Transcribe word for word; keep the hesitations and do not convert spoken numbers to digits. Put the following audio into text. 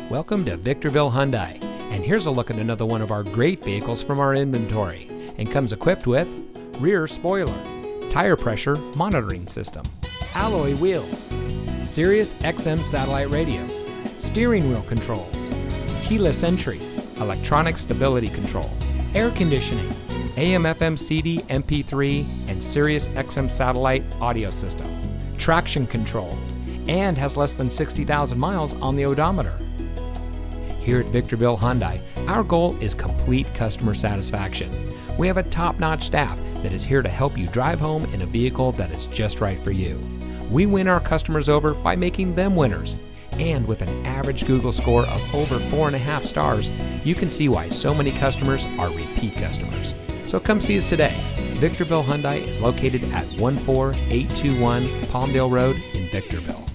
Welcome to Victorville Hyundai, and here's a look at another one of our great vehicles from our inventory, and comes equipped with rear spoiler, tire pressure monitoring system, alloy wheels, Sirius X M satellite radio, steering wheel controls, keyless entry, electronic stability control, air conditioning, A M F M C D M P three and Sirius X M satellite audio system, traction control, and has less than sixty thousand miles on the odometer. Here at Victorville Hyundai, our goal is complete customer satisfaction. We have a top-notch staff that is here to help you drive home in a vehicle that is just right for you. We win our customers over by making them winners. And with an average Google score of over four and a half stars, you can see why so many customers are repeat customers. So come see us today. Victorville Hyundai is located at one four eight two one Palmdale Road in Victorville.